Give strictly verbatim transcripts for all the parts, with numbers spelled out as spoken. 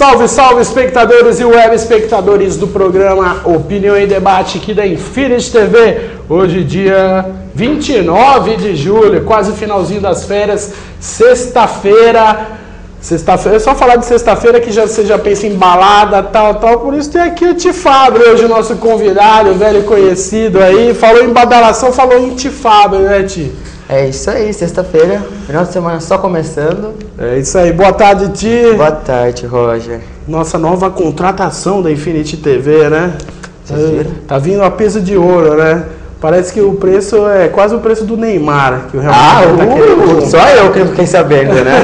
Salve, salve, espectadores e web espectadores do programa Opinião em Debate aqui da Infinity T V. Hoje, dia vinte e nove de julho, quase finalzinho das férias, sexta-feira. Sexta-feira, é só falar de sexta-feira que já, você já pensa em balada, tal, tal. Por isso tem aqui o Tifabro, hoje o nosso convidado, velho conhecido aí. Falou em badalação, falou em Tifabro, né, Ti? É isso aí, sexta-feira, final de semana só começando. É isso aí, boa tarde, Ti. Boa tarde, Roger. Nossa nova contratação da Infinity T V, né? Vocês viram? Tá vindo a peso de ouro, né? Parece que o preço é quase o preço do Neymar. Que o Real ah, Madrid tá uh, só eu que fiquei sabendo, né?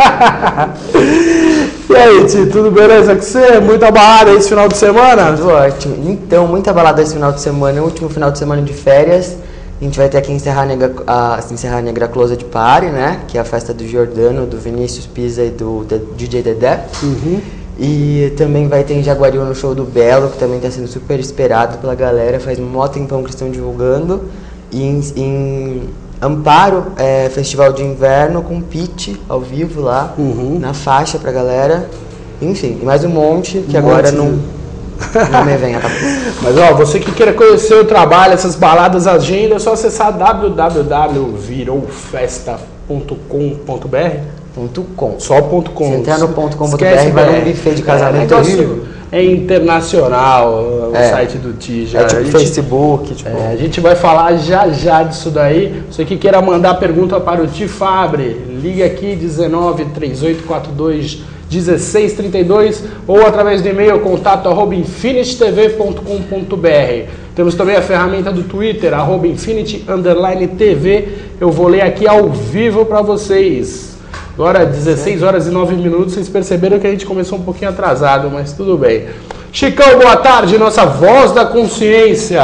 E aí, Ti, tudo beleza com você? Muita balada esse final de semana? Tudo ótimo. Então, muita balada esse final de semana, último final de semana de férias. A gente vai ter aqui em Serra Negra, a, em Serra Negra Closet Party, né? Que é a festa do Giordano, do Vinícius Pisa e do D J Dedé. Uhum. E também vai ter em Jaguariúna no show do Belo, que também está sendo super esperado pela galera. Faz um mó tempão que estão divulgando. E em, em Amparo, é, festival de inverno com Pitty ao vivo lá, uhum. na faixa pra galera. Enfim, e mais um monte que um agora monte não... De... Não me vem a cabeça. Mas ó, você que queira conhecer o trabalho, essas baladas, agenda, é só acessar w w w ponto virou festa ponto com ponto b r. Ponto .com. Só ponto .com. Se entrar no ponto .com ponto b r vai um buffet de casamento é, horrível. É internacional o é. site do Tija. É tipo gente, Facebook. Tipo... É, a gente vai falar já já disso daí. Você que queira mandar pergunta para o Tifabre, liga aqui dezenove, trinta e oito, quarenta e dois, dezesseis, trinta e dois ou através do e-mail contato arroba infinity t v ponto com ponto b r. Temos também a ferramenta do Twitter, arroba infinity underline T V. Eu vou ler aqui ao vivo para vocês. Agora, dezesseis horas e nove minutos, vocês perceberam que a gente começou um pouquinho atrasado, mas tudo bem. Chicão, boa tarde, nossa voz da consciência.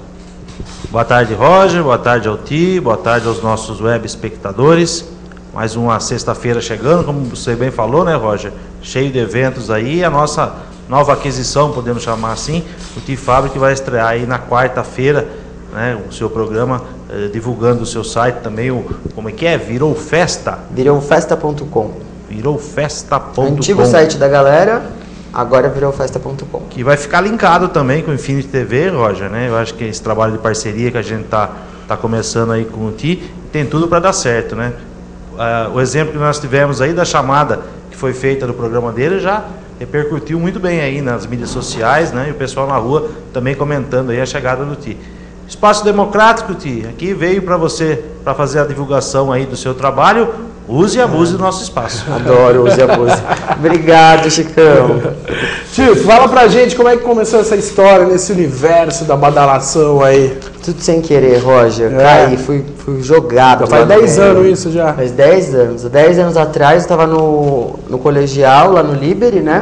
Boa tarde, Roger, boa tarde ao Ti, boa tarde aos nossos web espectadores. Mais uma sexta-feira chegando, como você bem falou, né, Roger? Cheio de eventos aí, a nossa nova aquisição, podemos chamar assim, o Tifabro, que vai estrear aí na quarta-feira, né, o seu programa, eh, divulgando o seu site também, o, como é que é? Virou Festa? virou festa ponto com. virou festa ponto com. Antigo site da galera, agora virou festa ponto com. Que vai ficar linkado também com o Infinity T V, Roger, né? Eu acho que esse trabalho de parceria que a gente tá, tá começando aí com o Ti, tem tudo para dar certo, né? Uh, o exemplo que nós tivemos aí da chamada que foi feita do programa dele já repercutiu muito bem aí nas mídias sociais, né? E o pessoal na rua também comentando aí a chegada do Ti. Espaço Democrático, Ti, aqui veio para você, para fazer a divulgação aí do seu trabalho. Use e abuse do nosso espaço. Adoro, use e abuse. Obrigado, Chicão. Tio, fala pra gente como é que começou essa história nesse universo da badalação aí. Tudo sem querer, Roger. É. Caí, fui, fui jogado. Já faz dez anos isso já. Faz dez anos. dez anos atrás eu estava no, no colegial, lá no Liberi, né?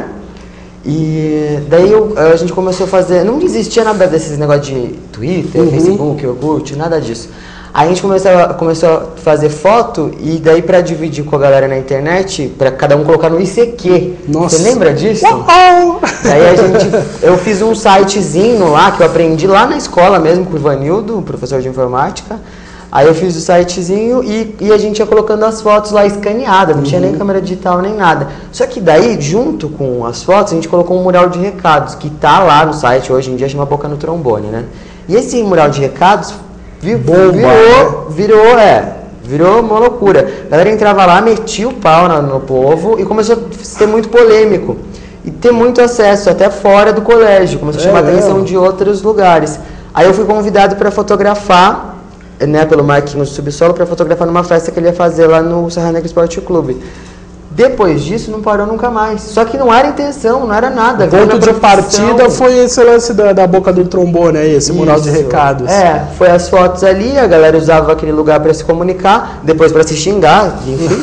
E daí eu, a gente começou a fazer... Não existia nada desses negócios de Twitter, uhum. Facebook, Orkut, nada disso. Aí a gente começou a, começou a fazer foto e daí pra dividir com a galera na internet, pra cada um colocar no I C Q. Nossa. Você lembra disso? Uau! Daí a gente, eu fiz um sitezinho lá, que eu aprendi lá na escola mesmo com o Ivanildo, professor de informática. Aí eu fiz o sitezinho e, e a gente ia colocando as fotos lá escaneadas, não uhum. tinha nem câmera digital nem nada. Só que daí, junto com as fotos, a gente colocou um mural de recados, que tá lá no site, hoje em dia chama Boca no Trombone, né? E esse mural de recados vir, Bomba, virou, né? virou, é, virou uma loucura. A galera entrava lá, metia o pau no, no povo e começou a ser muito polêmico. E ter muito acesso, até fora do colégio, começou a chamar é, a atenção é. de outros lugares. Aí eu fui convidado para fotografar, né, pelo Marquinhos Subsolo, para fotografar numa festa que ele ia fazer lá no Serra Negra Esporte Clube. Depois disso, não parou nunca mais. Só que não era intenção, não era nada. O ponto de partida foi esse lance da, da Boca do Trombone aí, esse mural de recados. É, foi as fotos ali, a galera usava aquele lugar para se comunicar, depois para se xingar, enfim.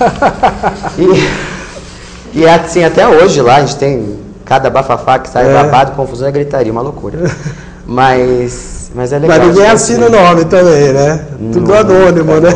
e, e assim, até hoje lá, a gente tem cada bafafá que sai, é. babado, confusão e gritaria, uma loucura. Mas... Mas é legal. Mas ninguém assina o nome também, né? Não, tudo anônimo, não, né?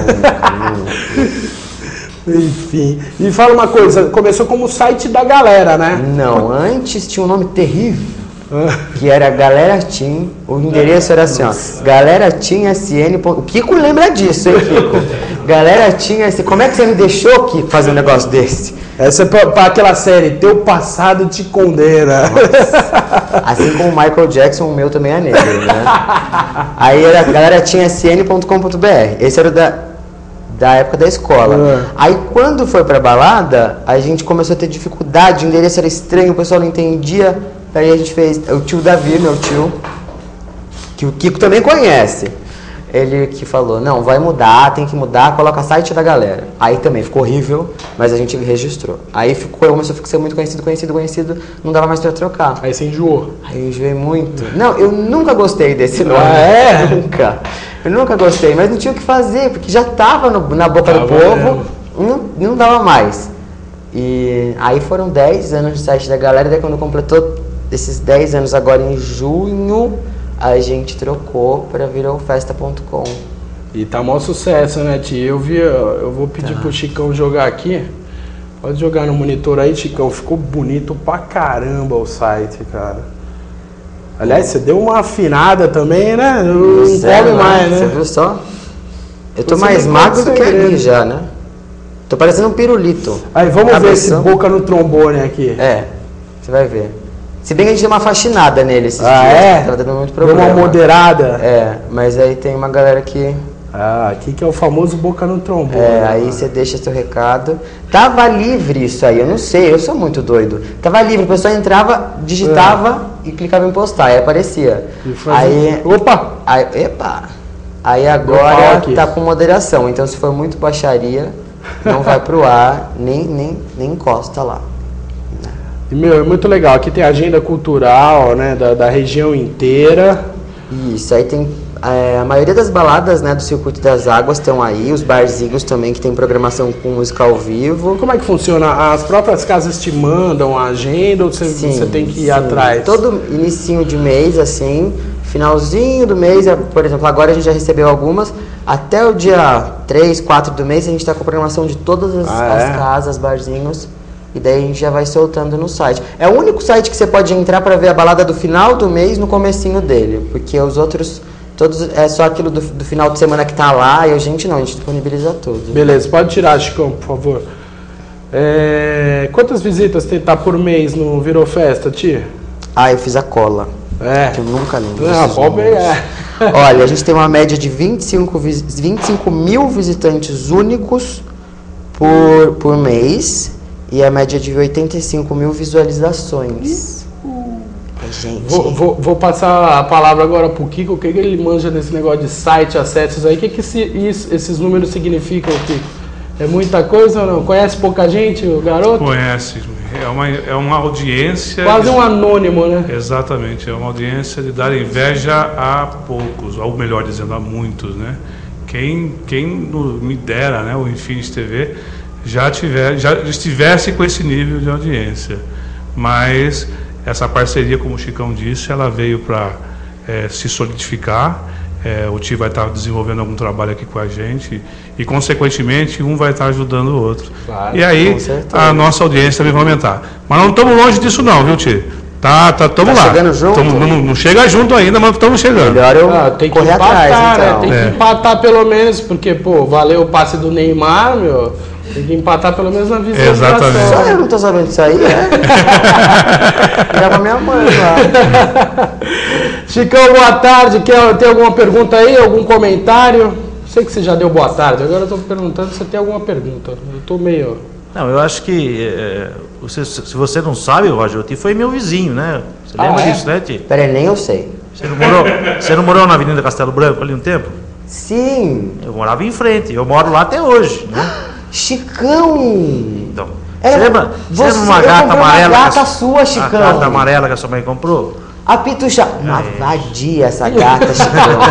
Não, não. Enfim. E fala uma coisa, começou como site da galera, né? Não, antes tinha um nome terrível, que era Galera Team. O endereço era assim, ó, galera team s n. O Kiko lembra disso, hein, Kiko? Galera tinha esse... Como é que você me deixou aqui fazer um negócio desse? Essa é pra, pra aquela série, teu passado te condena. Nossa. Assim como o Michael Jackson, o meu também é negro, né? Aí a galera tinha S N ponto com ponto B R. Esse era o da, da época da escola. Uhum. Aí quando foi pra balada, a gente começou a ter dificuldade, o endereço era estranho, o pessoal não entendia. Daí a gente fez... O tio Davi, meu tio, que o Kiko também conhece. Ele que falou, não, vai mudar, tem que mudar, coloca site da galera. Aí também ficou horrível, mas a gente registrou. Aí ficou, começou a ficar muito conhecido, conhecido, conhecido, não dava mais pra trocar. Aí você enjoou. Aí eu enjoei muito. Não, eu nunca gostei desse nome. Ah, é? Nunca. Eu nunca gostei, mas não tinha o que fazer, porque já tava no, na boca tava do povo, não, não dava mais. E aí foram dez anos de site da galera, daí quando completou esses dez anos agora em junho, a gente trocou para virar o festa ponto com. E tá maior sucesso, né, Ti? Eu vi, eu vou pedir tá. pro Chicão jogar aqui. Pode jogar no monitor aí, Chicão. Ficou bonito pra caramba o site, cara. Aliás, você deu uma afinada também, né? Não come mais, né? Você viu só? Eu tô Você mais magro do que ali já, né? Tô parecendo um pirulito. Aí, vamos ver esse boca no trombone aqui. É, você vai ver. Se bem que a gente deu uma faxinada nele esses ah, dias, é? Tava dando muito problema. Deu uma moderada? É, mas aí tem uma galera que... Ah, aqui que é o famoso boca no trombone. É, aí você deixa seu recado. Tava livre isso aí, eu não sei, eu sou muito doido. Tava livre, o pessoal entrava, digitava é. e clicava em postar, aí aparecia. Aí, opa! Aí, epa! Aí agora tá com moderação, então se for muito baixaria, não vai pro ar, nem, nem, nem encosta lá. E, meu, é muito legal. Aqui tem agenda cultural, né, da, da região inteira. Isso, aí tem é, a maioria das baladas, né, do Circuito das Águas estão aí, os barzinhos também que tem programação com música ao vivo. Como é que funciona? As próprias casas te mandam a agenda ou você, sim, você tem que ir sim. atrás? Todo inicinho de mês, assim, finalzinho do mês, por exemplo, agora a gente já recebeu algumas, até o dia três, quatro do mês a gente está com a programação de todas as, ah, as é? casas, barzinhos. E daí a gente já vai soltando no site. É o único site que você pode entrar para ver a balada do final do mês no comecinho dele. Porque os outros, todos é só aquilo do, do final de semana que tá lá e a gente não, a gente disponibiliza tudo. Beleza, pode tirar, Chicão, por favor. É, quantas visitas tem tá por mês no Virou Festa, tia? Ah, eu fiz a cola. É. Que eu nunca lembro. Ah, pode é. Olha, a gente tem uma média de vinte e cinco, vinte e cinco mil visitantes únicos por, por mês. E a média de oitenta e cinco mil visualizações. Uhum. Gente. Vou, vou, vou passar a palavra agora pro Kiko. O que, que ele manja desse negócio de site, acessos aí? O que, que esse, isso, esses números significam, Kiko? É muita coisa ou não? Conhece pouca gente, o garoto? Conhece. É uma, é uma audiência... Quase um anônimo, né? Exatamente. É uma audiência de dar inveja a poucos, ou melhor dizendo, a muitos, né? Quem, quem me dera, né, o Infinity T V... já, tiver, já estivesse com esse nível de audiência. Mas essa parceria, como o Chicão disse, ela veio para é, se solidificar. É, o Ti vai estar desenvolvendo algum trabalho aqui com a gente e, consequentemente, um vai estar ajudando o outro. Claro, e aí a nossa audiência também vai aumentar. Mas não estamos longe disso não, viu, Ti? Tá, tá, tamo tá lá. Chegando junto? Tamo, não, não chega junto ainda, mas estamos chegando. Melhor eu ah, tem que correr empatar, atrás, então. né? Tem é. que empatar pelo menos, porque, pô, valeu o passe do Neymar, meu. Tem que empatar pelo menos na visão. Exatamente. Só eu não tô sabendo disso aí, né? Já pra minha mãe lá. Chicão, boa tarde. Quer, tem alguma pergunta aí? Algum comentário? Sei que você já deu boa tarde. Agora eu tô perguntando se você tem alguma pergunta. Eu tô meio... Não, eu acho que... É, você, se você não sabe, Roger, o Ti foi meu vizinho, né? Você ah, lembra é? disso, né, Ti? Pera aí, nem eu sei. Você não morou, você não morou na Avenida Castelo Branco ali um tempo? Sim. Eu morava em frente. Eu moro lá até hoje, né? Chicão! Então, Era, você lembra, você lembra uma eu gata amarela? Uma gata a, sua, Chicão. A gata amarela que a sua mãe comprou? A pitucha. Uma vadia essa gata, Chicão.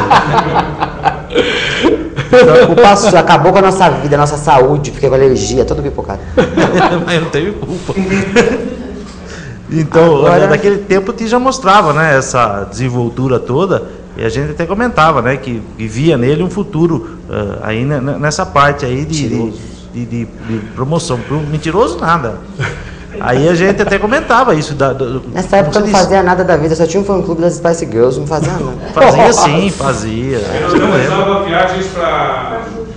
Culpa sua, acabou com a nossa vida, a nossa saúde, fiquei com alergia, todo pipocado. Mas eu não teve culpa. Então, Agora... naquele tempo o Ti já mostrava, né, essa desenvoltura toda. E a gente até comentava, né, que via nele um futuro uh, aí nessa parte aí de, de, de, de, de promoção. Mentiroso nada. Aí a gente até comentava isso. Da, do, Nessa época eu não fazia nada da vida, só tinha um fã-clube das Spice Girls, não fazia nada. Fazia sim, fazia. Nós organizava viagens para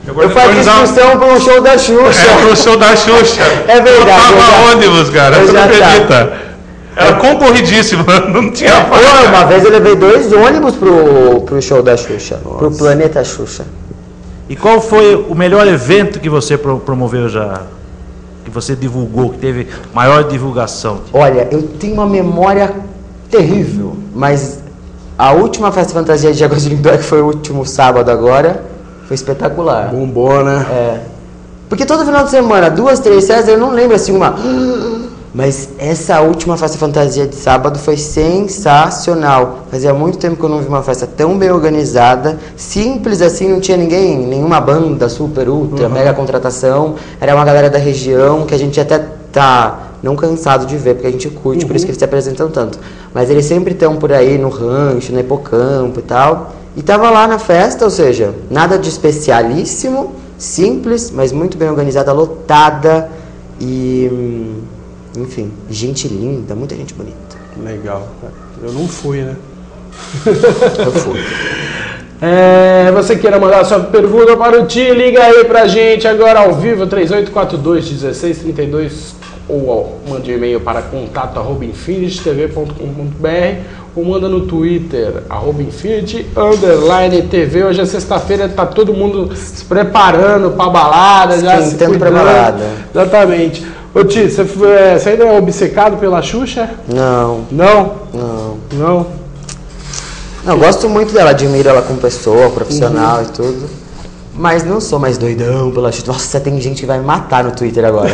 Eu fazia inscrição para um show da Xuxa. É, pro show da Xuxa. É verdade. Eu tava já, ônibus, cara, você não acredita? Era concorridíssimo, não tinha é, pô, uma vez eu levei dois ônibus pro, pro show da Xuxa, Nossa. pro Planeta Xuxa. E qual foi o melhor evento que você pro, promoveu já? Que você divulgou, que teve maior divulgação? Olha, eu tenho uma memória terrível, mas a última festa fantasia de Águas de Lindóia, que foi o último sábado agora, foi espetacular. Bombou, né? É. Porque todo final de semana, duas, três festas, eu não lembro assim uma... Mas essa última festa fantasia de sábado foi sensacional. Fazia muito tempo que eu não vi uma festa tão bem organizada, simples assim, não tinha ninguém, nenhuma banda super, ultra, uhum. mega contratação. Era uma galera da região que a gente até tá não cansado de ver, porque a gente curte, uhum. por isso que eles se apresentam tanto. Mas eles sempre estão por aí no rancho, no hipocampo e tal. E tava lá na festa, ou seja, nada de especialíssimo, simples, mas muito bem organizada, lotada e... Enfim, gente linda, muita gente bonita. Legal. Eu não fui, né? Eu fui. É, você queira mandar sua pergunta para o Ti, liga aí pra gente agora ao vivo, três oito quatro dois, um seis três dois, ou ó, mande um e-mail para contato arroba infinity t v ponto com ponto b r ou manda no Twitter, arroba infinity underline T V. Hoje é sexta-feira, tá todo mundo se preparando pra balada, já se cuidando. Pra balada. Exatamente. Ô Ti, você, você ainda é obcecado pela Xuxa? Não. Não? Não. Não? Não, eu gosto muito dela, admiro ela como pessoa, profissional uhum. e tudo. Mas não sou mais doidão pela Xuxa. Nossa, tem gente que vai me matar no Twitter agora.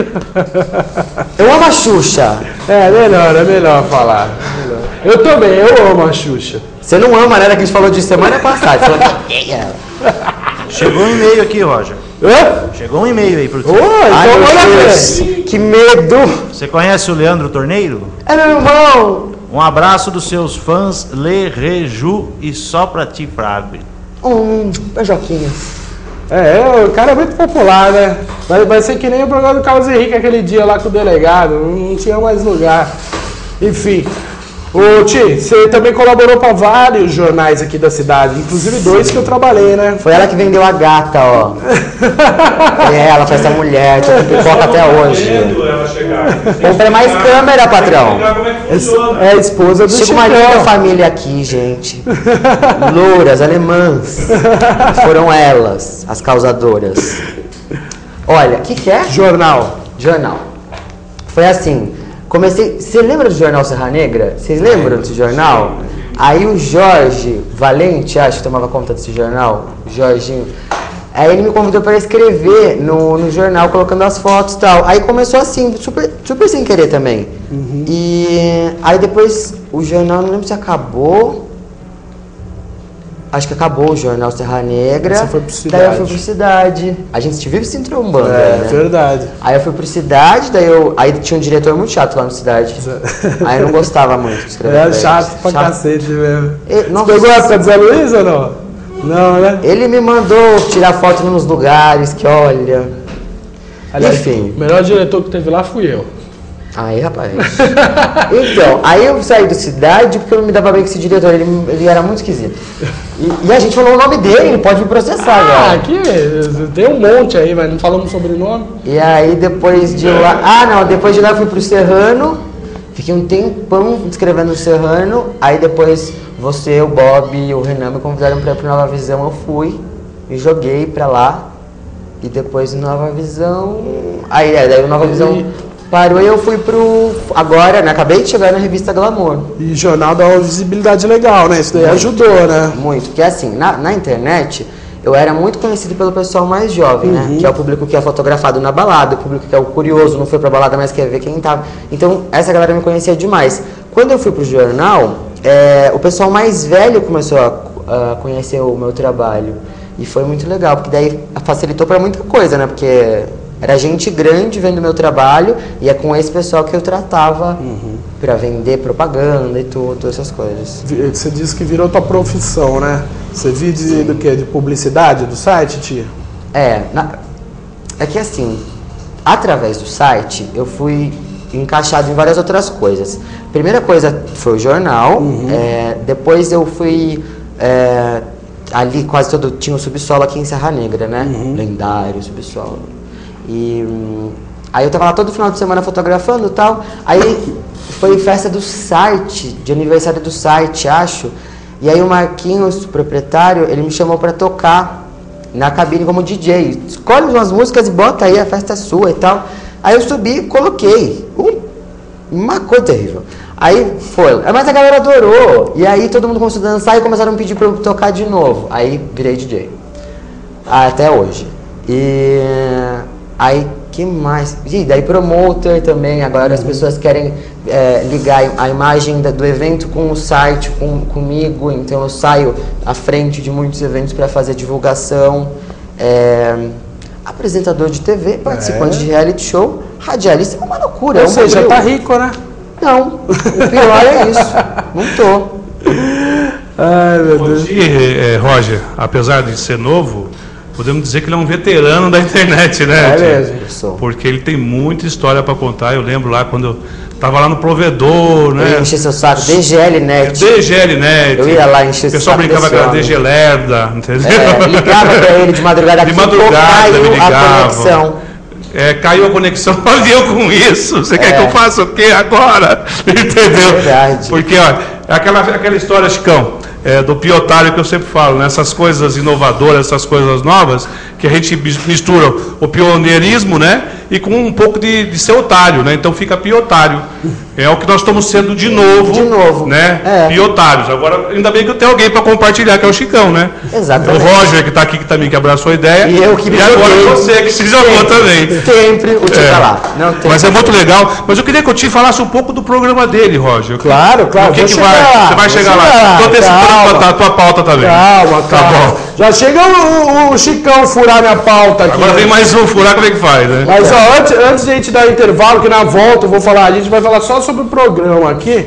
Eu amo a Xuxa. É, melhor, é melhor falar. É melhor. Eu também, eu amo a Xuxa. Você não ama, né? Que a gente falou disso semana passada. Chegou um e-mail aqui, Roger. Hã? Chegou um e-mail aí pro Oi, então olha. Que medo! Você conhece o Leandro Torneiro? É meu irmão! Um abraço dos seus fãs, Le Reju e só pra ti, Frago. Hum, beijoquinha. É, o cara é muito popular, né? Vai, vai ser que nem o programa do Carlos Henrique aquele dia lá com o delegado, não tinha mais lugar. Enfim. Ô Ti, você também colaborou para vários jornais aqui da cidade, inclusive dois que eu trabalhei, né? Foi ela que vendeu a gata, ó. Foi ela, foi essa mulher, tô com pipoca até hoje. Compre mais câmera, patrão. É a esposa do Chegou uma linda família aqui, gente. Louras, alemãs. Foram elas, as causadoras. Olha, o que que é? Jornal. Jornal. Foi assim... Comecei. Você lembra do jornal Serra Negra? Vocês lembram desse jornal? Aí o Jorge Valente, acho que tomava conta desse jornal, o Jorginho. Aí ele me convidou para escrever no, no jornal, colocando as fotos e tal. Aí começou assim, super, super sem querer também. Uhum. E aí depois o jornal, não lembro se acabou. Acho que acabou o jornal Serra Negra. Você foi pro Cidade. Daí eu fui pro Cidade. A gente vive se entrombando. É, né? verdade. Aí eu fui pro Cidade, daí eu. Aí tinha um diretor muito chato lá no Cidade. Aí eu não gostava muito de escrever. É chato pra chato. Cacete mesmo. E, Você pegou essa de Zé Luiz ou não? Não, né? Ele me mandou tirar foto nos lugares que, olha. Aliás, enfim. O melhor diretor que teve lá fui eu. Aí, rapaz. Então, aí eu saí do Cidade porque eu não me dava bem com esse diretor, ele, ele era muito esquisito. E, e a gente falou o nome dele, ele pode me processar agora. Ah, aqui tem um monte aí, mas não falamos sobrenome. E aí depois de lá. Ah, não, depois de lá eu fui pro Serrano, fiquei um tempão escrevendo no Serrano, aí depois você, o Bob e o Renan me convidaram pra ir pro Nova Visão, eu fui, me joguei pra lá, e depois no Nova Visão. Aí, é, daí o Nova Visão. E... Parou e eu fui pro... Agora, né? Acabei de chegar na revista Glamour. E jornal dá uma visibilidade legal, né? Isso daí muito, ajudou, né? Muito. Porque assim, na, na internet, eu era muito conhecido pelo pessoal mais jovem, uhum. né? Que é o público que é fotografado na balada, o público que é o curioso, não foi pra balada, mas quer ver quem tava. Então, essa galera me conhecia demais. Quando eu fui pro jornal, é, o pessoal mais velho começou a, a conhecer o meu trabalho. E foi muito legal, porque daí facilitou pra muita coisa, né? Porque... Era gente grande vendo o meu trabalho e é com esse pessoal que eu tratava uhum. para vender propaganda e tudo, todas essas coisas. Você disse que virou tua profissão, né? Você vive do que? De publicidade do site, tia? É, na, é que assim, através do site eu fui encaixado em várias outras coisas. Primeira coisa foi o jornal, uhum. é, depois eu fui... É, ali quase todo tinha o subsolo aqui em Serra Negra, né? Uhum. Lendário subsolo. E hum, aí eu tava lá todo final de semana fotografando e tal. Aí foi festa do site, de aniversário do site, acho. E aí o Marquinhos, proprietário, ele me chamou pra tocar na cabine como D J. Escolhe umas músicas e bota aí, a festa é sua e tal. Aí eu subi e coloquei. Um, uma coisa terrível. Aí foi. Mas a galera adorou. E aí todo mundo começou a dançar e começaram a pedir pra eu tocar de novo. Aí virei D J. Até hoje. E aí, que mais? E daí promoter também. Agora as pessoas querem é, ligar a imagem da, do evento com o site, com, comigo. Então eu saio à frente de muitos eventos para fazer divulgação. É, apresentador de T V, participante é. de reality show, radialista, é uma loucura. Ou é um seja, modelo. tá rico, né? Não, o pior é isso. Não tô. Ai, meu Deus. Hoje, é, Roger, apesar de ser novo, podemos dizer que ele é um veterano da internet, né? É mesmo. Sou. Porque ele tem muita história para contar. Eu lembro lá quando eu tava lá no provedor, né? Eu enchi seu saco, D G L Net. D G L Net. Eu ia lá encher o pessoal saco brincava com desse a D G Lerda, entendeu? É, ligava pra ele de madrugada, de aqui, madrugada, me caiu a ligavam. conexão. É, caiu a conexão, olha eu com isso. Você quer É. que eu faça o quê agora? Entendeu? É verdade. Porque, ó, aquela, aquela história, Chicão, é, do piotário que eu sempre falo, né? Essas coisas inovadoras, essas coisas novas, que a gente mistura o pioneirismo, né? E com um pouco de, de ser otário, né? Então fica piotário. É o que nós estamos sendo de novo. De novo. Né? É. Piotários. Agora, ainda bem que eu tenho alguém para compartilhar, que é o Chicão, né? Exatamente. O Roger, que está aqui, que também que abraçou a ideia. E eu que me E agora joguei. você, que se jogou também. Sempre o tio É. tá lá. Não tem. Mas é muito legal. Mas eu queria que o Ti falasse um pouco do programa dele, Roger. Claro, claro. O que, vou que chegar vai? lá, Você vai vou chegar lá. chegar Estou antecipando calma. a tua pauta também. Calma, Tá calma. bom. Já chega o, o, o Chicão furar minha pauta aqui. Agora né? vem mais um furar, como é que faz, né? Mas ó, antes, antes de a gente dar intervalo, que na volta eu vou falar, a gente vai falar só sobre o programa aqui.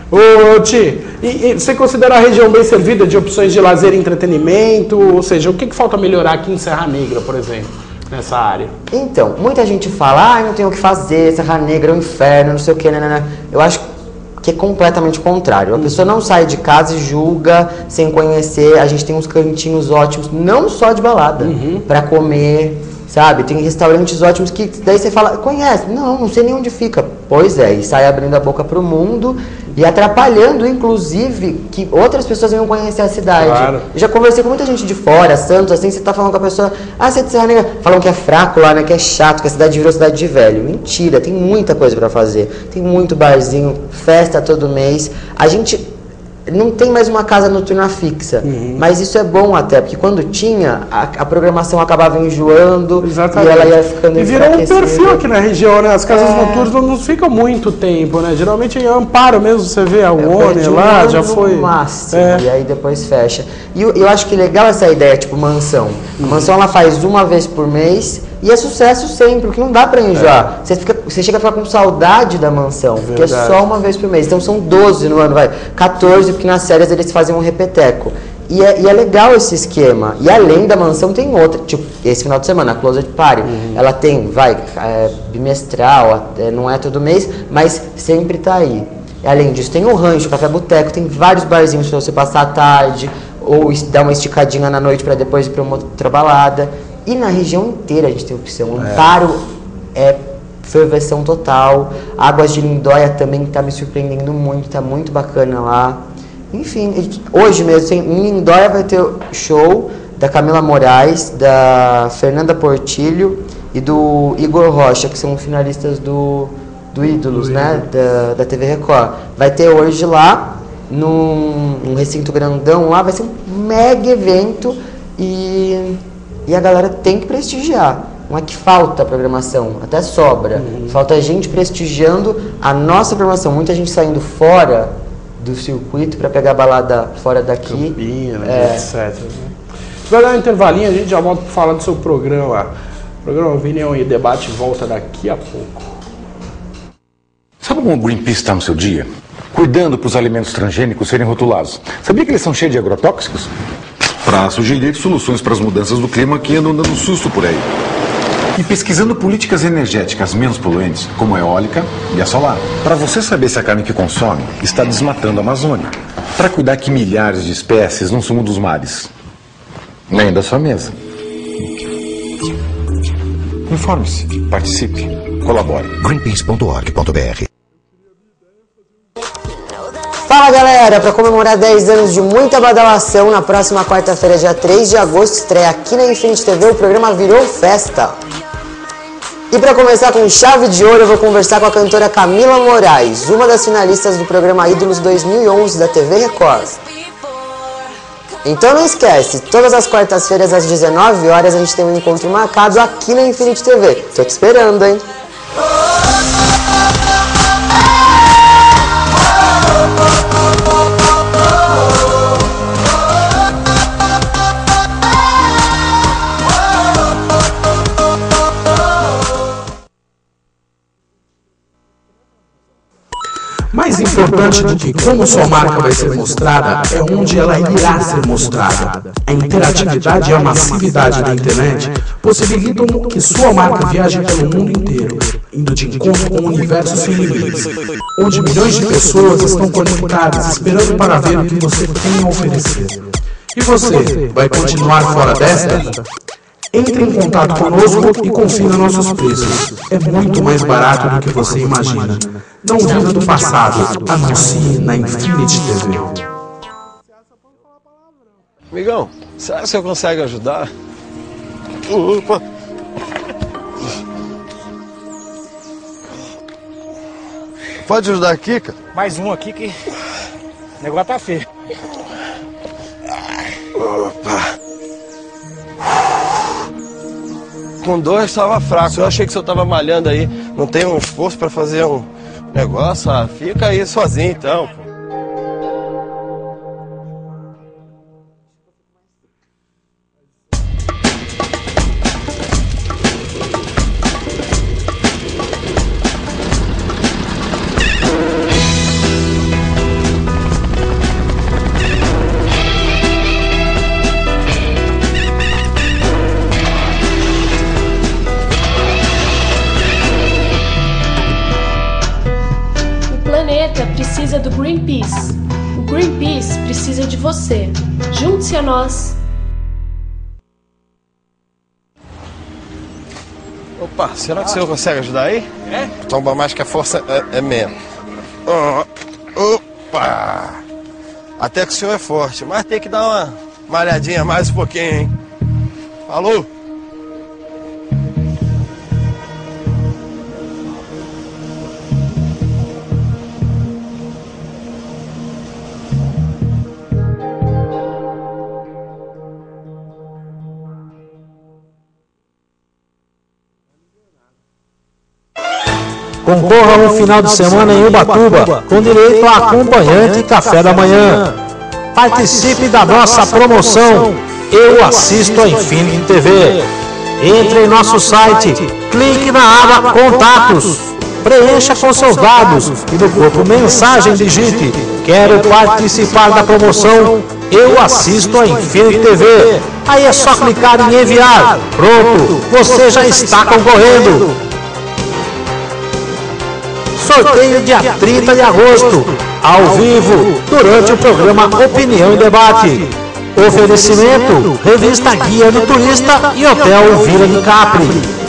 Ô, Ti, e, e você considera a região bem servida de opções de lazer e entretenimento? Ou seja, o que, que falta melhorar aqui em Serra Negra, por exemplo, nessa área? Então, muita gente fala, ah, não tem o que fazer, Serra Negra é um inferno, não sei o que, né? Eu acho que é completamente o contrário. A pessoa não sai de casa e julga sem conhecer. A gente tem uns cantinhos ótimos, não só de balada, Uhum. pra comer, sabe? Tem restaurantes ótimos que daí você fala, conhece? Não, não sei nem onde fica. Pois é, e sai abrindo a boca pro mundo e atrapalhando, inclusive, que outras pessoas venham conhecer a cidade. Claro. Eu já conversei com muita gente de fora, Santos, assim, você tá falando com a pessoa, ah, você é de Serra Negra, falam que é fraco lá, né, que é chato, que a cidade virou cidade de velho. Mentira, tem muita coisa pra fazer. Tem muito barzinho, festa todo mês. A gente não tem mais uma casa noturna fixa, Uhum. mas isso é bom até, porque quando tinha, a, a programação acabava enjoando Exatamente. e ela ia ficando E virou um enfraquecida. perfil aqui na região, né? As casas É. noturnas não ficam muito tempo, né? Geralmente em Amparo mesmo, você vê a Eu One perdi um lá, ano já no foi. máximo, É. e aí depois fecha. E eu, eu acho que legal essa ideia, tipo mansão. A mansão ela faz uma vez por mês e é sucesso sempre, porque não dá pra enjoar. Você, fica, você chega a ficar com saudade da mansão, porque é Verdade. só uma vez por mês. Então são doze no ano, vai. quatorze, porque nas férias eles fazem um repeteco. E é, e é legal esse esquema. E além da mansão tem outra, tipo, esse final de semana, a Closet Party. Ela tem, vai, é, bimestral, é, não é todo mês, mas sempre tá aí. E além disso, tem o rancho, o café boteco, tem vários barzinhos pra você passar a tarde, ou es- dar uma esticadinha na noite pra depois ir pra uma outra balada. E na região inteira a gente tem opção. Amparo é ferveção total. Águas de Lindóia também tá me surpreendendo muito, tá muito bacana lá. Enfim, e hoje mesmo tem, em Lindóia vai ter show da Camila Moraes, da Fernanda Portilho e do Igor Rocha, que são finalistas do, do Ídolos, né, da, da T V Record. Vai ter hoje lá, num, num recinto grandão lá, vai ser um mega evento e, e a galera tem que prestigiar. Não é que falta programação, até sobra. Falta gente prestigiando a nossa programação. Muita gente saindo fora do circuito para pegar balada fora daqui. Campinha, né, É. etcétera. Né? Vai dar um intervalinho, a gente já volta para falar do seu programa. O programa Opinião e Debate volta daqui a pouco. Sabe como o Greenpeace está no seu dia? Cuidando para os alimentos transgênicos serem rotulados. Sabia que eles são cheios de agrotóxicos? Para sugerir soluções para as mudanças do clima que andam dando susto por aí. E pesquisando políticas energéticas menos poluentes, como a eólica e a solar. Para você saber se a carne que consome está desmatando a Amazônia. Para cuidar que milhares de espécies não sumam dos mares. Nem da sua mesa. Informe-se, participe, colabore. greenpeace ponto org ponto br. Fala galera, para comemorar dez anos de muita badalação, na próxima quarta-feira, dia três de agosto, estreia aqui na Infinity T V o programa Virou Festa. E para começar com chave de ouro, eu vou conversar com a cantora Camila Moraes, uma das finalistas do programa Ídolos dois mil e onze da T V Record. Então não esquece, todas as quartas-feiras às dezenove horas a gente tem um encontro marcado aqui na Infinity T V. Tô te esperando, hein? Mais importante do que como sua marca vai ser mostrada é onde ela irá ser mostrada. A interatividade e a massividade da internet possibilitam que sua marca viaje pelo mundo inteiro, indo de encontro com universos sem limites, onde milhões de pessoas estão conectadas esperando para ver o que você tem a oferecer. E você, vai continuar fora desta? Entre em contato conosco e confira nossos preços. É muito mais barato do que você imagina. Não viva do passado. Anuncie na Infinity T V. Amigão, será que você consegue ajudar? Opa! Pode ajudar aqui, cara? Mais um aqui que o negócio tá feio. Opa! Com dois estava fraco, eu achei que você estava malhando aí. Não tem um esforço para fazer um negócio? Ah, fica aí sozinho então. Precisa do Greenpeace. O Greenpeace precisa de você. Junte-se a nós. Opa, será que o senhor consegue ajudar aí? É? Toma mais que a força é, é menos. Oh, opa! Até que o senhor é forte, mas tem que dar uma malhadinha mais um pouquinho, hein? Falou! Concorra a um final de semana em Ubatuba, com direito a acompanhante e café da manhã. Participe da nossa promoção Eu Assisto a Infinity T V. Entre em nosso site, clique na aba Contatos, preencha com seus dados e no corpo Mensagem digite: quero participar da promoção Eu Assisto a Infinity T V. Aí é só clicar em enviar. Pronto, você já está concorrendo. Sorteio dia trinta de agosto, ao vivo, durante o programa Opinião e Debate. Oferecimento, revista Guia do Turista e Hotel Vila de Capri.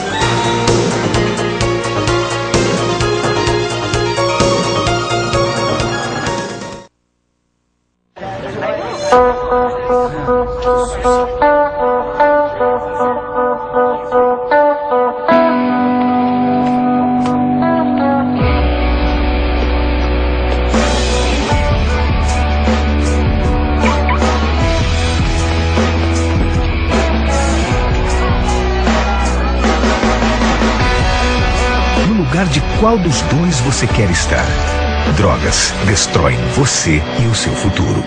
Qual dos dois você quer estar? Drogas destroem você e o seu futuro.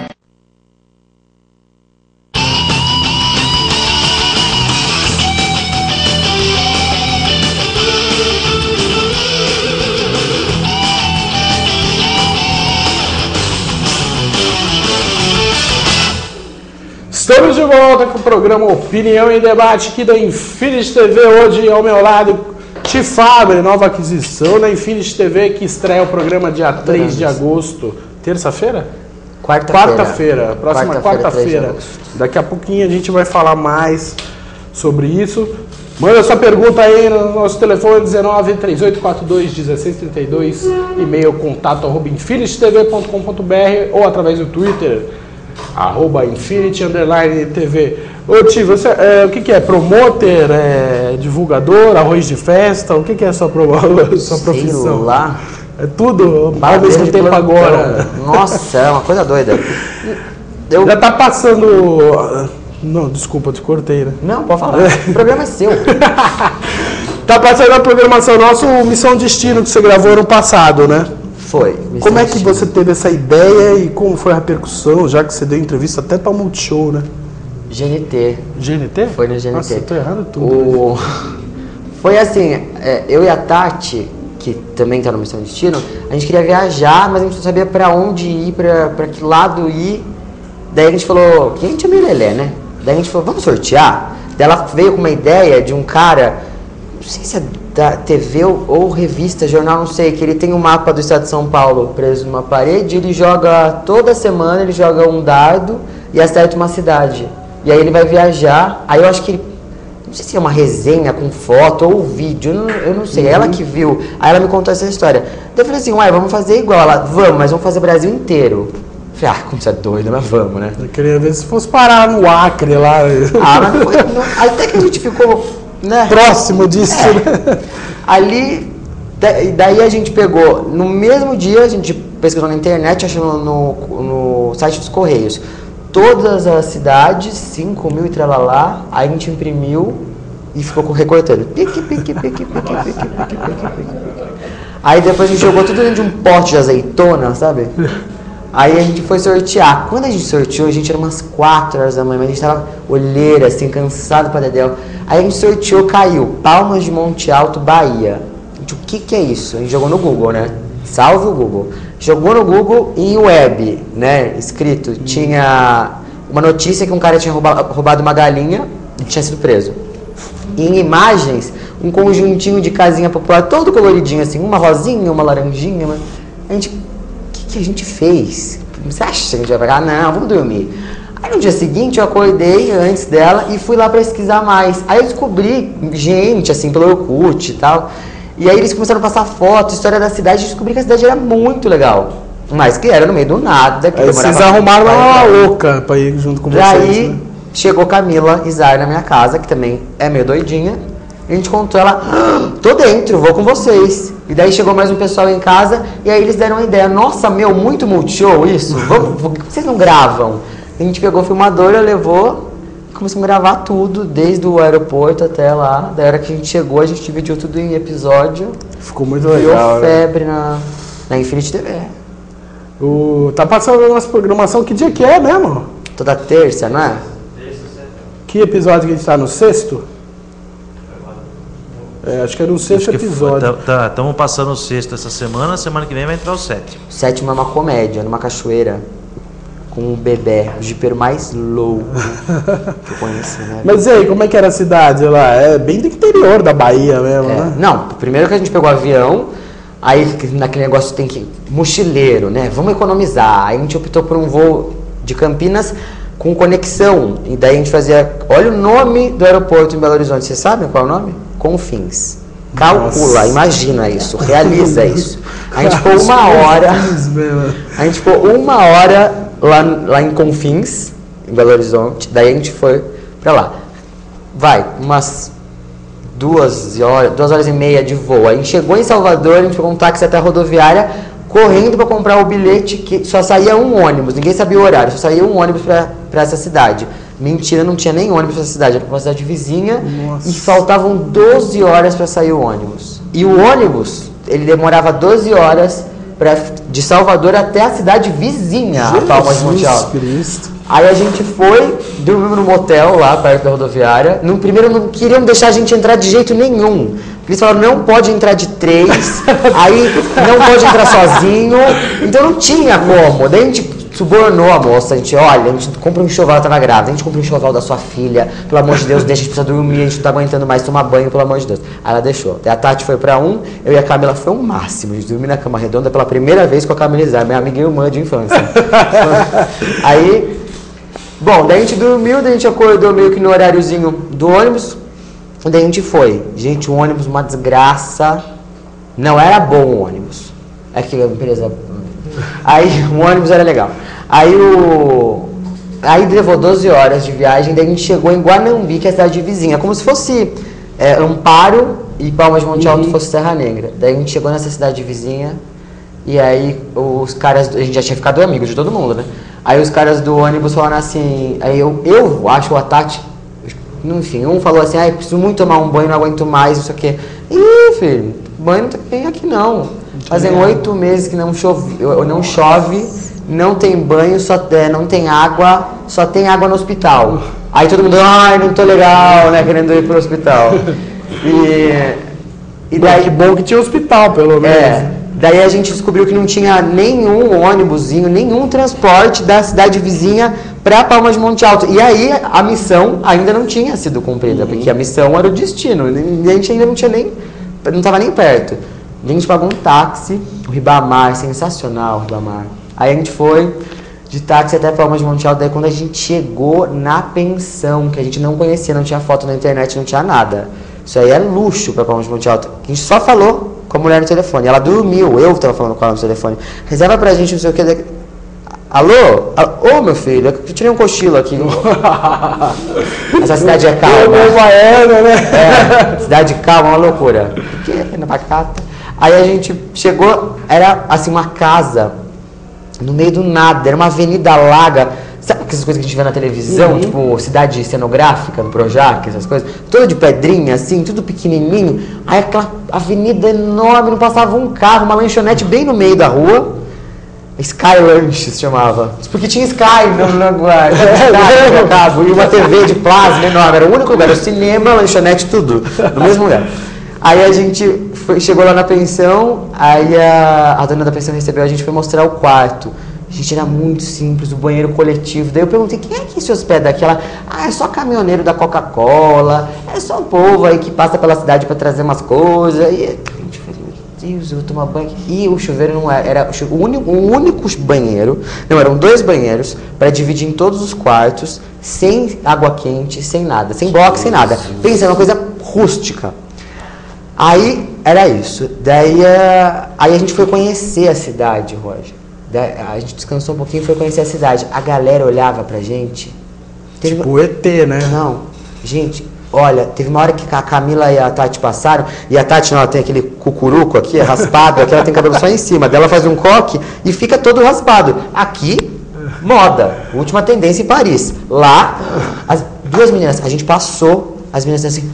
Estamos de volta com o programa Opinião e Debate aqui da Infinity T V. Hoje ao meu lado Tifabre, nova aquisição da Infinity T V, que estreia o programa dia três de agosto. Terça-feira? Quarta-feira. Quarta-feira, próxima quarta-feira. Quarta Daqui a pouquinho a gente vai falar mais sobre isso. Manda sua pergunta aí no nosso telefone dezenove, trinta e oito, quarenta e dois, dezesseis trinta e dois, e-mail contato arroba infinity t v ponto com ponto b r ou através do Twitter, arroba infinity underline T V. Ô Ti, você, é, o que, que é? Promoter, é, divulgador, arroz de festa? O que, que é a sua, pro, sua profissão? Sei lá. É tudo ao mesmo tempo agora. Nossa, é uma coisa doida. Eu... Já tá passando... Não, desculpa, te cortei, né? Não, pode falar. O programa é seu. Tá passando a programação nossa, o Missão Destino, que você gravou ano passado, né? Foi. Missão como é que Destino. Você teve essa ideia e como foi a repercussão, já que você deu entrevista até para Multishow, né? G N T. G N T? Foi no G N T. Nossa, eu tô errando tudo. O... Foi assim, eu e a Tati, que também tá no Missão Destino, a gente queria viajar, mas a gente não sabia para onde ir, para para que lado ir. Daí a gente falou, que a gente é meio lelé, né? Daí a gente falou, vamos sortear? Daí ela veio com uma ideia de um cara, não sei se é da T V ou, ou revista, jornal, não sei, que ele tem um mapa do estado de São Paulo preso numa parede, ele joga, toda semana ele joga um dardo e acerta uma cidade. E aí ele vai viajar, aí eu acho que ele, não sei se é uma resenha com foto ou vídeo, eu não, eu não sei, uhum. Ela que viu, aí ela me contou essa história. Daí eu falei assim, ué, vamos fazer igual, ela, vamos, mas vamos fazer o Brasil inteiro. Falei, ah, como você é doido, mas vamos, né? Eu queria ver se fosse parar no Acre lá. Ah, mas não foi, não, até que a gente ficou, né? Próximo disso, é. né? Ali, daí a gente pegou, no mesmo dia, a gente pesquisou na internet, achando no, no site dos Correios, todas as cidades, cinco mil e tralalá, aí a gente imprimiu e ficou recortando. Pique, pique, pique, pique, pique, pique, pique, pique. Aí depois a gente jogou tudo dentro de um pote de azeitona, sabe? Aí a gente foi sortear. Quando a gente sorteou, a gente era umas quatro horas da manhã, mas a gente tava olheira, assim, cansado pra dedéu. Aí a gente sorteou, caiu. Palmas de Monte Alto, Bahia. A gente, o que que é isso? A gente jogou no Google, né? Salve o Google. Jogou no Google e em web, né? Escrito. Tinha uma notícia que um cara tinha roubado, roubado uma galinha e tinha sido preso. E em imagens, um conjuntinho de casinha popular, todo coloridinho, assim. Uma rosinha, uma laranjinha. Uma... A gente... que a gente fez? Você acha que a gente vai pegar? Não, vamos dormir. Aí no dia seguinte eu acordei antes dela e fui lá pesquisar mais. Aí eu descobri gente, assim, pelo Orkut e tal. E aí eles começaram a passar fotos, história da cidade, e descobri que a cidade era muito legal. Mas que era no meio do nada. Que aí vocês arrumaram uma louca pra ir junto com vocês. Aí né? Chegou Camila Izar na minha casa, que também é meio doidinha. A gente contou, ela, ah, tô dentro, vou com vocês. E daí chegou mais um pessoal em casa e aí eles deram uma ideia. Nossa, meu, muito Multishow isso. Vamos, por que vocês não gravam? A gente pegou a filmadora, levou e começamos a gravar tudo, desde o aeroporto até lá. Da hora que a gente chegou, a gente dividiu tudo em episódio. Ficou muito legal. Deu febre, né? na, na Infinity T V. O, tá passando a nossa programação, que dia que é mesmo? Toda terça, não é? Que episódio que a gente tá? No sexto? É, acho que era o sexto episódio. Estamos tá, tá, passando o sexto essa semana, semana que vem vai entrar o sétimo. O sétimo é uma comédia, numa cachoeira, com um bebê, o jipeiro mais louco que eu conheci, né? Mas e aí, como é que era a cidade lá? É bem do interior da Bahia mesmo, é, né? Não, primeiro que a gente pegou o avião, aí naquele negócio tem que... mochileiro, né? Vamos economizar. Aí a gente optou por um voo de Campinas com conexão. E daí a gente fazia... Olha o nome do aeroporto em Belo Horizonte, vocês sabem qual é o nome? Confins. Calcula, Nossa. Imagina isso, realiza isso. A gente ficou uma hora. A gente ficou uma hora lá, lá em Confins, em Belo Horizonte. Daí a gente foi pra lá. Vai, umas duas horas, duas horas e meia de voo. Aí a gente chegou em Salvador, a gente pegou um táxi até a rodoviária, correndo para comprar o bilhete, que só saía um ônibus, ninguém sabia o horário, só saía um ônibus para essa cidade. Mentira, não tinha nem ônibus nessa cidade, era uma cidade vizinha. Nossa. E faltavam doze horas para sair o ônibus. E o ônibus, ele demorava doze horas pra, de Salvador até a cidade vizinha, Jesus a Palmas de Monte Alto. Cristo. Aí a gente foi, dormimos no motel lá perto da rodoviária. No primeiro não queriam deixar a gente entrar de jeito nenhum. Eles falaram, não pode entrar de três, aí não pode entrar sozinho. Então não tinha como. Daí a gente subornou a moça, a gente, olha, a gente compra um enxoval, ela tava grávida, a gente compra um enxoval da sua filha, pelo amor de Deus, deixa, a gente precisa dormir, a gente não tá aguentando mais tomar banho, pelo amor de Deus. Aí ela deixou. Daí a Tati foi pra um, eu e a Camila foi um máximo, a gente dormiu na cama redonda pela primeira vez com a Camila Izar, minha amiga e irmã de infância. Aí, bom, daí a gente dormiu, daí a gente acordou meio que no horáriozinho do ônibus, daí a gente foi. Gente, o ônibus, uma desgraça, não era bom o ônibus. É que a empresa... Aí o ônibus era legal. Aí o... Aí levou doze horas de viagem, daí a gente chegou em Guanambi, que é a cidade vizinha, como se fosse é, Amparo e Palmas de Monte Alto uhum. fosse Serra Negra. Daí a gente chegou nessa cidade vizinha e aí os caras, a gente já tinha ficado amigo de todo mundo, né? Aí os caras do ônibus falaram assim, aí eu, eu acho a Tati, enfim, um falou assim, ah, eu preciso muito tomar um banho, não aguento mais, isso aqui. Ih, filho, banho não tem aqui não. Fazem oito meses que não chove, não chove, não tem banho, só, é, não tem água, só tem água no hospital. Aí todo mundo, ai, não tô legal, né, querendo ir pro hospital. E, e daí... Que bom que tinha hospital, pelo menos. É, daí a gente descobriu que não tinha nenhum ônibusinho, nenhum transporte da cidade vizinha para Palmas de Monte Alto. E aí a missão ainda não tinha sido cumprida, uhum. porque a missão era o destino, e a gente ainda não tinha nem, não estava nem perto. A gente pagou um táxi, o Ribamar, sensacional o Ribamar. Aí a gente foi de táxi até Palmas de Monte Alto, daí quando a gente chegou na pensão, que a gente não conhecia, não tinha foto na internet, não tinha nada. Isso aí é luxo para Palmas de Monte Alto. A gente só falou com a mulher no telefone, ela dormiu, eu estava falando com ela no telefone. Reserva pra gente, não sei o que. Alô? Ô, meu filho, eu tirei um cochilo aqui. Essa cidade é calma. Baiana, né? É, cidade calma, uma loucura. O que é na Pacata? Aí a gente chegou, era assim uma casa no meio do nada, era uma avenida larga. Sabe aquelas coisas que a gente vê na televisão, uhum. tipo cidade cenográfica, no Projac, essas coisas? Toda de pedrinha, assim, tudo pequenininho. Aí aquela avenida enorme, não passava um carro, uma lanchonete bem no meio da rua. Sky Lunch se chamava. Porque tinha Sky no, no, no, no cabo, e uma T V de plasma enorme. Era o único lugar, era o cinema, lanchonete, tudo no mesmo lugar. Aí a gente foi, chegou lá na pensão, aí a, a dona da pensão recebeu a gente, foi mostrar o quarto. Gente, era muito simples, o banheiro coletivo. Daí eu perguntei, quem é que se hospeda aqui? Ela, ah, é só caminhoneiro da Coca-Cola, é só um povo aí que passa pela cidade para trazer umas coisas. E a gente falou, meu Deus, eu vou tomar banho aqui. E o chuveiro não era, era o único, o único banheiro, não, eram dois banheiros para dividir em todos os quartos, sem água quente, sem nada, sem box, sem nada. Pensa, uma coisa rústica. Aí, era isso. Daí, uh, aí a gente foi conhecer a cidade, Roger. A gente descansou um pouquinho e foi conhecer a cidade. A galera olhava pra gente. Teve... Tipo o E T, né? Não. Gente, olha, teve uma hora que a Camila e a Tati passaram, e a Tati, não, ela tem aquele cucuruco aqui, raspado, aqui ela tem cabelo só em cima. Dela faz um coque e fica todo raspado. Aqui, moda. Última tendência em Paris. Lá, as duas meninas, a gente passou, as meninas assim...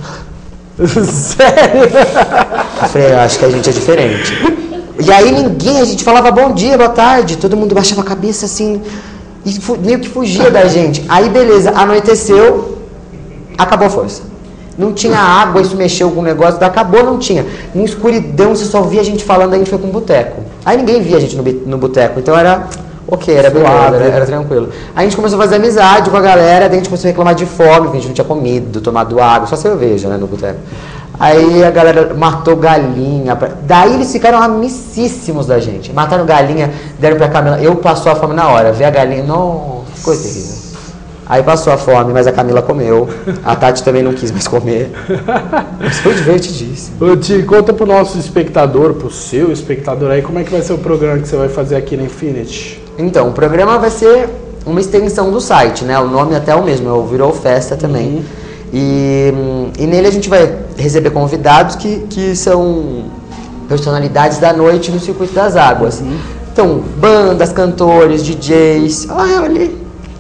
Sério? Eu falei, eu acho que a gente é diferente. E aí ninguém, a gente falava bom dia, boa tarde, todo mundo baixava a cabeça assim, e meio que fugia da gente. Aí beleza, anoiteceu, acabou a força. Não tinha água, isso mexeu com o negócio, acabou, não tinha. Em escuridão, você só via a gente falando, aí a gente foi com um boteco. Aí ninguém via a gente no, no boteco, então era ok, era beleza, era, era tranquilo. Aí a gente começou a fazer amizade com a galera, daí a gente começou a reclamar de fome, porque a gente não tinha comido, tomado água, só cerveja, né, no boteco. Aí a galera matou galinha. Pra... Daí eles ficaram amicíssimos da gente. Mataram galinha, deram pra Camila. Eu passou a fome na hora. Ver a galinha. Não, ficou terrível. Aí passou a fome, mas a Camila comeu. A Tati também não quis mais comer. Mas foi divertidíssimo. Ô, Ti, conta pro nosso espectador, pro seu espectador aí, como é que vai ser o programa que você vai fazer aqui na Infinity? Então, o programa vai ser uma extensão do site, né? O nome até é o mesmo, é o Virou Festa também. Uhum. E, e nele a gente vai receber convidados que, que são personalidades da noite no Circuito das Águas. Uhum. Então, bandas, cantores, D Js, olha ali,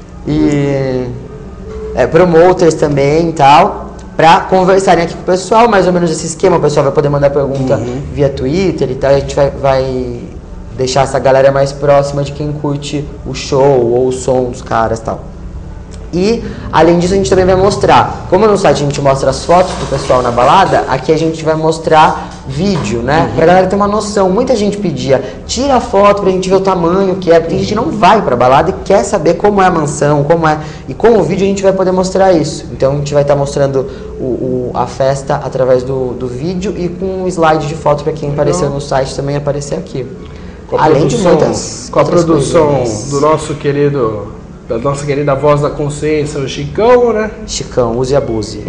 e é, promoters também e tal, para conversarem aqui com o pessoal, mais ou menos esse esquema. O pessoal vai poder mandar pergunta uhum. via Twitter e tal, a gente vai, vai deixar essa galera mais próxima de quem curte o show ou o som dos caras e tal. E, além disso, a gente também vai mostrar, como no site a gente mostra as fotos do pessoal na balada, aqui a gente vai mostrar vídeo, né? Uhum. Pra galera ter uma noção. Muita gente pedia, tira a foto pra gente ver o tamanho que é, porque a gente não vai pra balada e quer saber como é a mansão, como é. E com o vídeo a gente vai poder mostrar isso. Então a gente vai estar tá mostrando o, o, a festa através do, do vídeo e com um slide de foto pra quem apareceu no site também aparecer aqui. Além de muitas com a produção do nosso querido, da nossa querida voz da consciência, o Chicão, né? Chicão, use e abuse.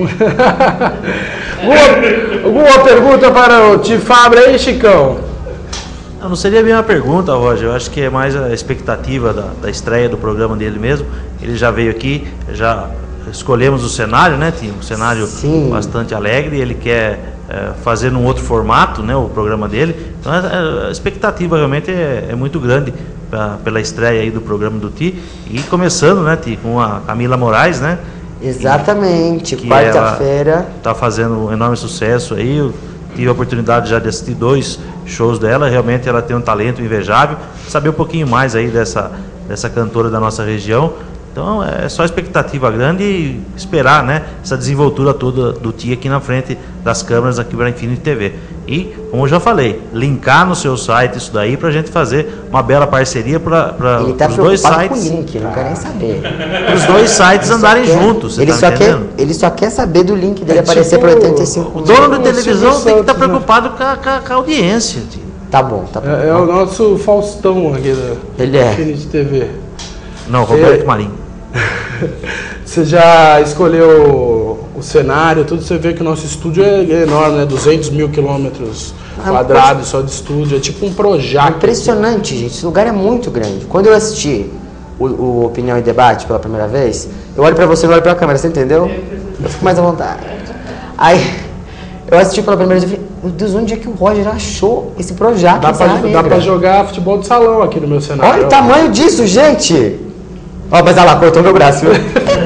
alguma, alguma pergunta para o Ti Fabri aí, Chicão? Não, não seria bem uma pergunta, Roger. Eu acho que é mais a expectativa da, da estreia do programa dele mesmo. Ele já veio aqui, já escolhemos o cenário, né, Tim? Um cenário Sim. bastante alegre. Ele quer é, fazer num outro formato, né, o programa dele. Então a, a expectativa realmente é, é muito grande pra, pela estreia aí do programa do Ti. E começando, né, Ti, com a Camila Moraes, né? Exatamente, quarta-feira. Está fazendo um enorme sucesso aí. Eu tive a oportunidade já de assistir dois shows dela. Realmente ela tem um talento invejável. Saber um pouquinho mais aí dessa, dessa cantora da nossa região. Então é só expectativa grande e esperar, né, essa desenvoltura toda do Ti aqui na frente das câmeras aqui para a Infinity T V. E, como eu já falei, linkar no seu site isso daí para a gente fazer uma bela parceria para Ele tá os dois sites. Com o link, não quer nem saber. Para os dois sites ele andarem quer, juntos. Ele, tá só quer, ele só quer saber do link dele é aparecer tipo, para oitenta e cinco. O dono da televisão tem que estar tá preocupado com a, com a, com a audiência. Tio. Tá bom, tá bom. É, é o nosso Faustão aqui da ele é. Infinity T V. Não, Roberto é. Marinho. Você já escolheu o cenário, tudo, você vê que o nosso estúdio é enorme, né? duzentos mil quilômetros quadrados só de estúdio, é tipo um Projac. Impressionante, gente, esse lugar é muito grande. Quando eu assisti o, o Opinião e Debate pela primeira vez, eu olho pra você e não olho pra câmera, você entendeu? Eu fico mais à vontade. Aí, eu assisti pela primeira vez e falei, meu Deus, onde é que o Roger achou esse Projac? Dá, pra, dá pra jogar futebol de salão aqui no meu cenário. Olha o tamanho disso, gente! Ó, oh, mas olha lá, cortou meu braço, viu?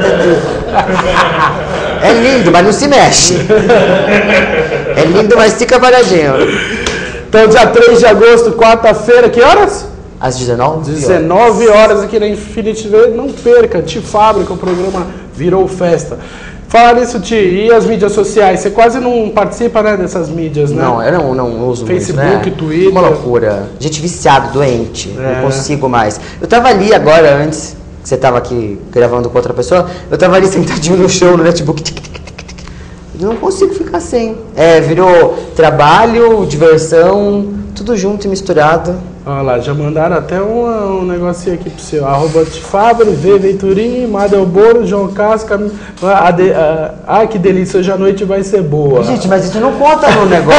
É lindo, mas não se mexe. É lindo, mas fica paradinho. Então, dia três de agosto, quarta-feira, que horas? Às dezenove horas. dezenove horas aqui na Infinity T V. Não perca, Ti Fabri, o programa Virou Festa. Fala nisso, Ti, e as mídias sociais? Você quase não participa, né, dessas mídias, né? Não, eu não, não uso Facebook, muito, né? Twitter. Uma loucura. Gente viciado, doente. É. Não consigo mais. Eu tava ali agora, antes... Você estava aqui gravando com outra pessoa, eu estava ali sentadinho no show, no notebook. Tic, tic, tic, tic. Eu não consigo ficar sem. É, virou trabalho, diversão, tudo junto e misturado. Olha lá, já mandaram até um, um negocinho aqui pro seu. Arroba Ti Fabri, V Venturini, Madelboro, João Casca. A de, a, ah, que delícia, hoje a noite vai ser boa. Gente, mas isso não conta no negócio.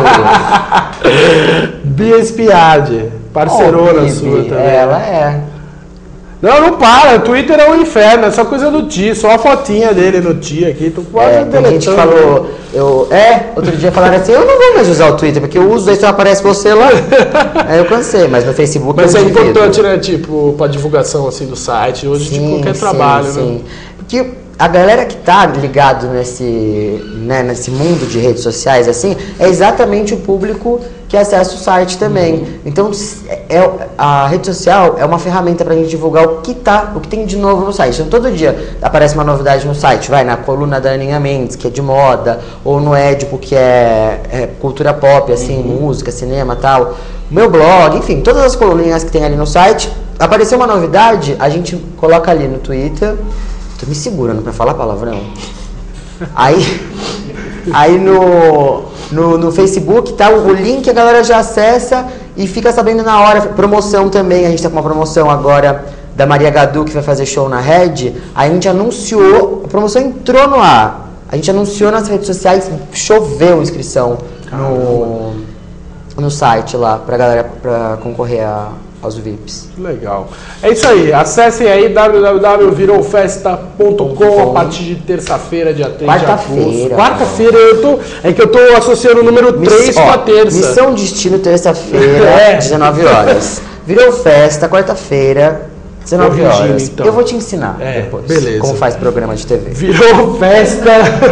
Bia Spiade, parceirona oh, sua também. Ela é. Não, não para, o Twitter é um inferno, é só coisa do Ti, só a fotinha dele no Ti aqui, tu quase é, tem gente que falou, eu, é, outro dia falaram assim, eu não vou mais usar o Twitter, porque eu uso, aí só aparece você lá. Aí eu cansei, mas no Facebook mas eu é importante, né, tipo, pra divulgação assim do site, hoje sim, de qualquer sim, trabalho, sim. né? Porque a galera que tá ligado nesse, né, nesse mundo de redes sociais, assim, é exatamente o público que acessa o site também. Uhum. Então, é, a rede social é uma ferramenta para a gente divulgar o que tá, o que tem de novo no site. Então, todo dia aparece uma novidade no site, vai na coluna da Aninha Mendes, que é de moda, ou no Édipo, que é, é cultura pop, assim, uhum. música, cinema e tal. Meu blog, enfim, todas as coluninhas que tem ali no site. Apareceu uma novidade, a gente coloca ali no Twitter. Tô me segurando para falar palavrão. Aí, aí no, no, no Facebook tá o, o link, a galera já acessa e fica sabendo na hora. Promoção também, a gente tá com uma promoção agora da Maria Gadu, que vai fazer show na Red. Aí a gente anunciou, a promoção entrou no ar. A gente anunciou nas redes sociais, choveu inscrição no, no site lá, pra galera pra concorrer a... aos V I Ps. Legal. É isso aí. Acessem aí w w w ponto virou festa ponto com a partir de terça-feira, dia três de agosto. Quarta-feira. Eu tô, é que eu tô associando o número três com a terça. Missão Destino, terça-feira, é. dezenove horas. Virou Festa, quarta-feira, dezenove horas. Então. Eu vou te ensinar é, depois beleza. Como faz programa de T V. Virou Festa.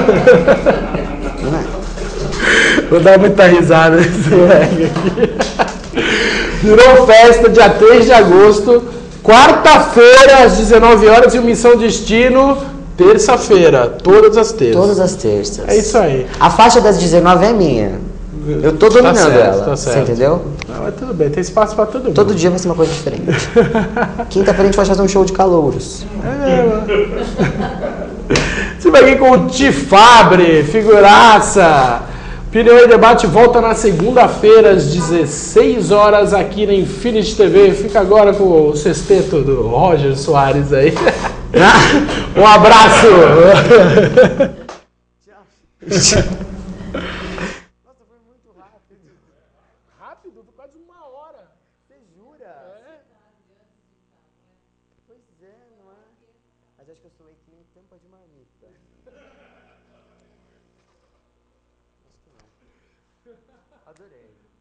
Vou dar muita risada nesse moleque aqui. Virou Festa, dia três de agosto, quarta-feira, às dezenove horas, e o Missão Destino, terça-feira, todas as terças. Todas as terças. É isso aí. A faixa das dezenove é minha. Eu tô dominando tá certo, ela, tá você certo. entendeu? Não, mas tudo bem, tem espaço pra todo mundo. Todo dia vai ser uma coisa diferente. Quinta-feira a gente vai fazer um show de calouros. Você vai aqui com o Tifabre, figuraça. Opinião e Debate volta na segunda-feira, às dezesseis horas, aqui na Infinity T V. Fica agora com o sexteto do Roger Soares aí. Um abraço! Tchau. Nossa, foi muito rápido. Rápido? Foi quase uma hora. Você jura? É. Pois é, não é? Mas acho que eu sou aqui em tampa de marmita. Acho que não. Adorei.